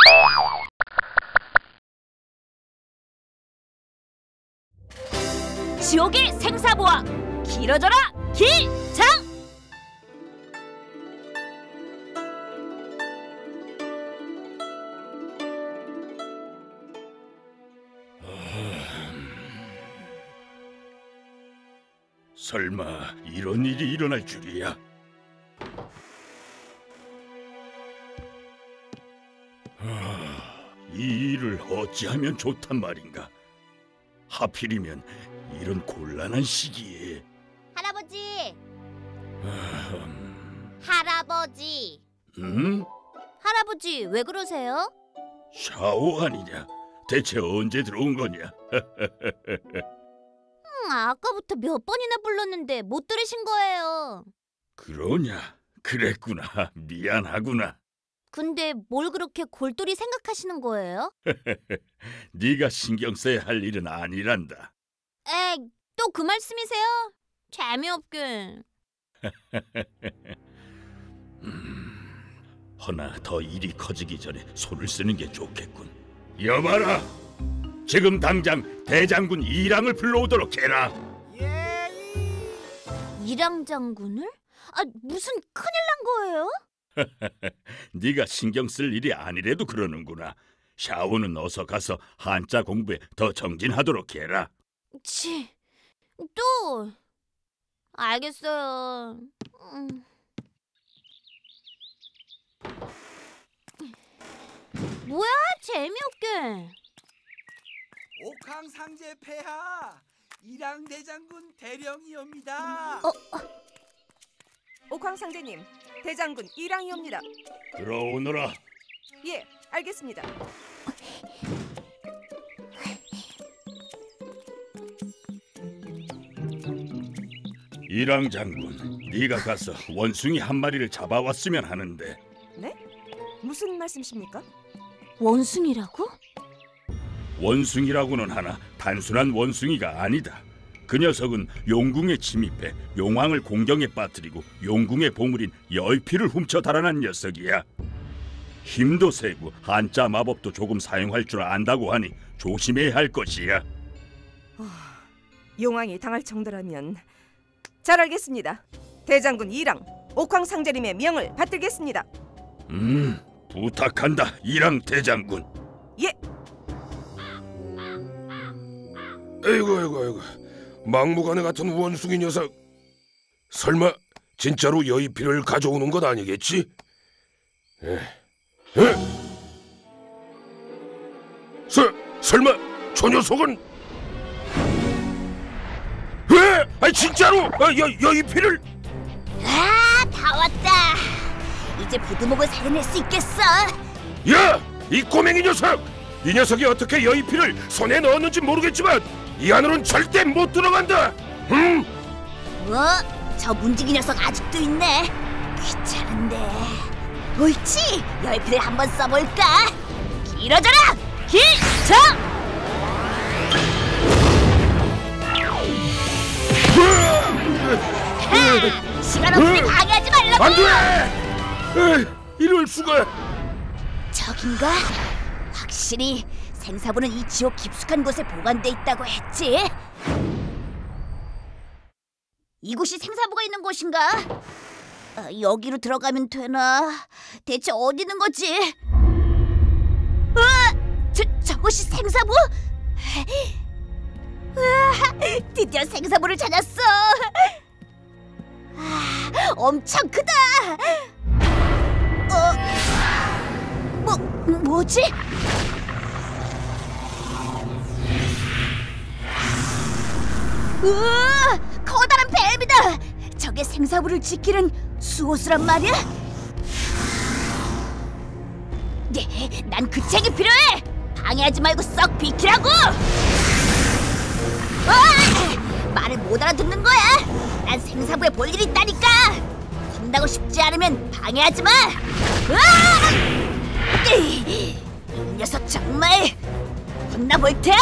지옥의 생사부와 길어져라 기장! 설마 이런 일이 일어날 줄이야? 이 일을 어찌하면 좋단 말인가? 하필이면 이런 곤란한 시기에. 할아버지! 할아버지! 응? 할아버지, 왜 그러세요? 샤오 아니냐? 대체 언제 들어온 거냐? 아까부터 몇 번이나 불렀는데 못 들으신 거예요. 그러냐? 그랬구나. 미안하구나. 근데 뭘 그렇게 골똘히 생각하시는 거예요? 네가 신경 써야 할 일은 아니란다. 에이, 또 그 말씀이세요? 재미없게. 허나 더 일이 커지기 전에 손을 쓰는 게 좋겠군. 여봐라! 지금 당장 대장군 이랑을 불러오도록 해라. 이랑 장군을? 무슨 큰일 난 거예요? 네가 신경 쓸 일이 아니래도 그러는구나. 샤오는 어서 가서 한자 공부에 더 정진하도록 해라. 또 알겠어요. 뭐야, 재미없게. 옥황상제 폐하, 이랑 대장군 대령이옵니다. 옥황상제님, 대장군 이랑이옵니다. 들어오너라. 예, 알겠습니다. 이랑 장군, 네가 가서 원숭이 한 마리를 잡아왔으면 하는데. 네? 무슨 말씀이십니까? 원숭이라고? 원숭이라고는 하나 단순한 원숭이가 아니다. 그 녀석은 용궁에 침입해 용왕을 공경에 빠뜨리고 용궁의 보물인 여의피를 훔쳐 달아난 녀석이야. 힘도 세고 한자 마법도 조금 사용할 줄 안다고 하니 조심해야 할 것이야. 용왕이 당할 정도라면 잘 알겠습니다. 대장군 이랑, 옥황상제님의 명을 받들겠습니다. 부탁한다, 이랑 대장군. 예. 아이고, 막무가내 같은 원숭이 녀석. 설마 진짜로 여의피를 가져오는 것 아니겠지? 설마 저 녀석은? 진짜로 여의피를? 다 왔다. 이제 부두목을 살려낼 수 있겠어. 야, 이 꼬맹이 녀석! 이 녀석이 어떻게 여의피를 손에 넣었는지 모르겠지만 이 안으로는 절대 못 들어간다. 저 문지기 녀석 아직도 있네. 귀찮은데. 옳지, 열피를 한번 써볼까? 길어져라 기장! 시간 없으니 방해하지 말라고. 안돼! 이럴 수가. 저긴가? 확실히 생사부는 이 지옥 깊숙한 곳에 보관돼 있다고 했지. 이곳이 생사부가 있는 곳인가? 여기로 들어가면 되나? 대체 어디 있는 거지? 저것이 생사부? 드디어 생사부를 찾았어. 엄청 크다. 뭐지? 커다란 뱀이다. 저게 생사부를 지키는 수호수란 말이야? 네, 난 그 책이 필요해. 방해하지 말고 썩 비키라고. 말을 못 알아듣는 거야. 난 생사부에 볼 일이 있다니까. 혼나고 싶지 않으면 방해하지 마. 이 녀석 정말 혼나볼 테야.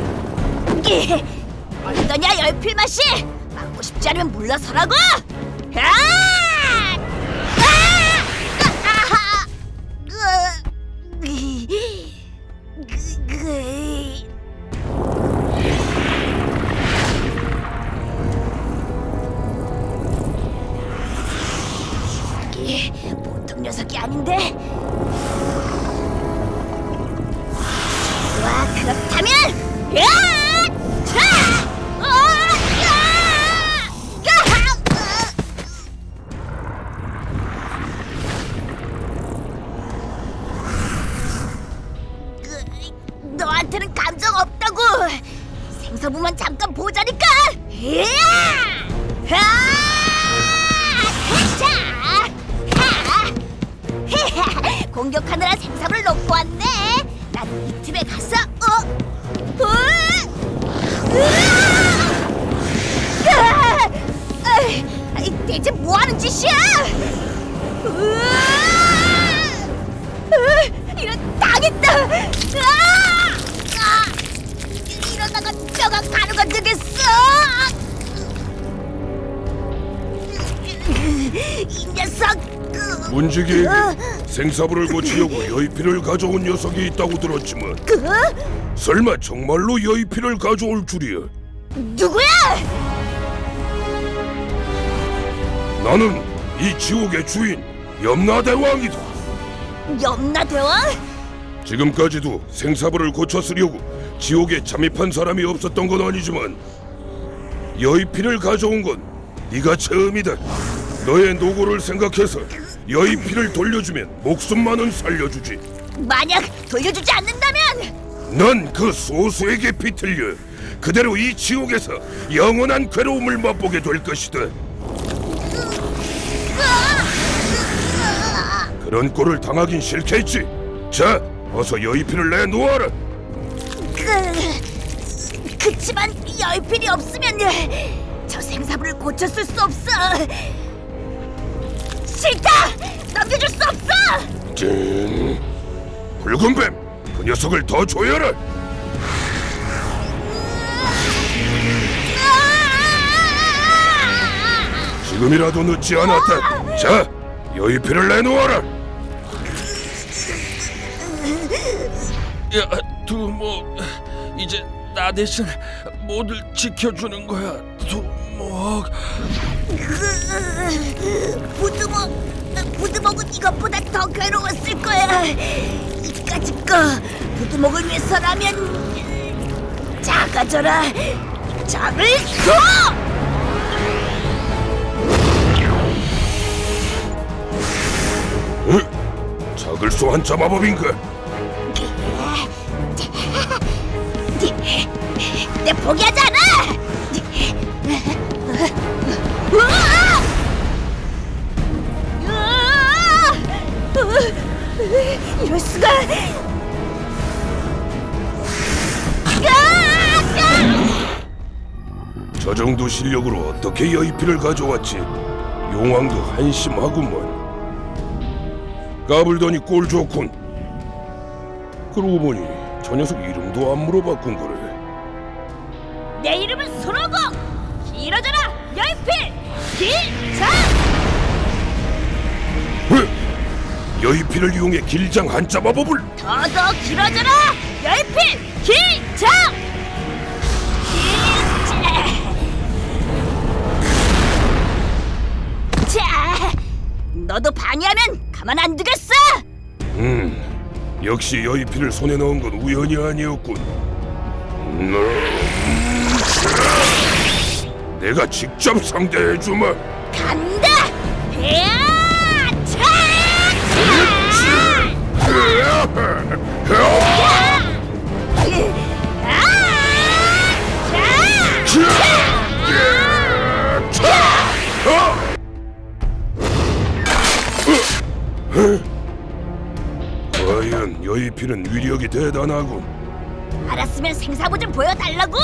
어떠냐, 열필 맛이? 막고 싶지 않으면 물러서라고. 보통 녀석이 아닌데. 와, 그렇다면 너한테는 감정 없다고. 생사부만 잠깐 보자니까. 공격하느라 생사부를 놓고 왔네. 난 이 틈에 가서 대체 뭐하는 짓이야? 이런 당했다. 이러다가 뼈가 가루가 되겠어. 이 녀석. 문지기에게 생사부를 고치려고 여의필을 가져온 녀석이 있다고 들었지만 설마 정말로 여의필을 가져올 줄이야. 누구야? 나는 이 지옥의 주인 염라대왕이다. 염라대왕? 지금까지도 생사부를 고쳐 쓰려고 지옥에 잠입한 사람이 없었던 건 아니지만 여의필을 가져온 건 네가 처음이다. 너의 노고를 생각해서 여의필을 돌려주면 목숨만은 살려주지. 만약 돌려주지 않는다면 넌 그 소수에게 비틀려 그대로 이 지옥에서 영원한 괴로움을 맛보게 될 것이다. 그런 꼴을 당하긴 싫겠지. 자, 어서 여의필을 내놓아라. 그치만 여의필이 없으면 저 생사부를 고쳤을 수 없어. 싫다! 넘겨줄 수 없어! 찡. 붉은 뱀, 그 녀석을 더 조여라. 지금이라도 늦지 않았다. 자, 여의필을 내놓아라. 야, 두목, 이제 나 대신 모두를 지켜주는 거야, 두목. 부두목은 이것보다 더 괴로웠을 거야. 이까짓 거 부두목을 위해서라면 작아져라. 작을 소! 작을 소 한자 마법인가? 내 포기하지 않아! 이럴 수가! 저 정도 실력으로 어떻게 여의필을 가져왔지? 용왕도 한심하구먼. 까불더니 꼴 좋군. 그러고 보니 저 녀석 이름도 안 물어봤군 거래. 내 이름은 손오공. 길어져라 여의필 길장. 여의필을 이용해 길장 한자 마법을. 더 길어져라 여의필 길장. 자, 너도 방해하면 가만 안 두겠어! 역시 여의필을 손에 넣은 건 우연이 아니었군. 내가 직접 상대해주마. 간다! 과연 여의필은 위력이 대단하군. 알았으면 생사부 좀 보여달라고!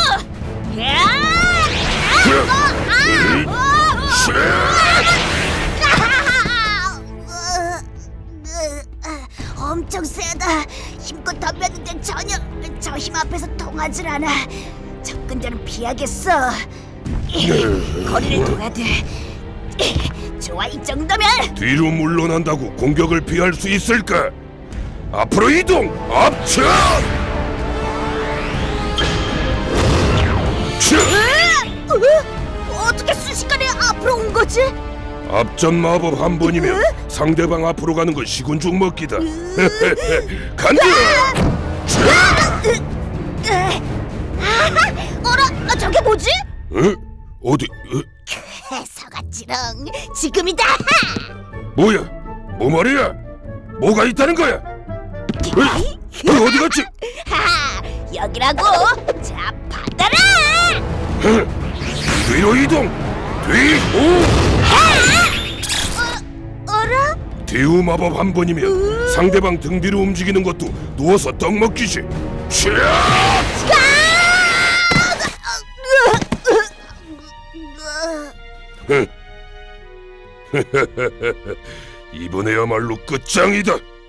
엄청 세다. 힘껏 덤볐는데 전혀 저 힘 앞에서 통하질 않아. 접근자는 피하겠어. 거리를 둬야 돼. 좋아, 이 정도면. 뒤로 물러난다고 공격을 피할 수 있을까? 앞으로 이동! 앞차! 어떻게 순식간에 앞으로 온 거지? 앞전 마법 한 번이면 상대방 앞으로 가는 건 시군죽 먹기다. 간다! 어라, 저게 뭐지? 어디? 서가지렁, 지금이다. 뭐야? 뭐 말이야? 뭐가 있다는 거야? 어디 갔지? 하하, 여기라고. 자, 받아라. 뒤로 이동! 뒤! 어라? 대우 마법 한 번이면 상대방 등 뒤로 움직이는 것도 누워서 떡 먹기지. 이번에야말로 끝장이다.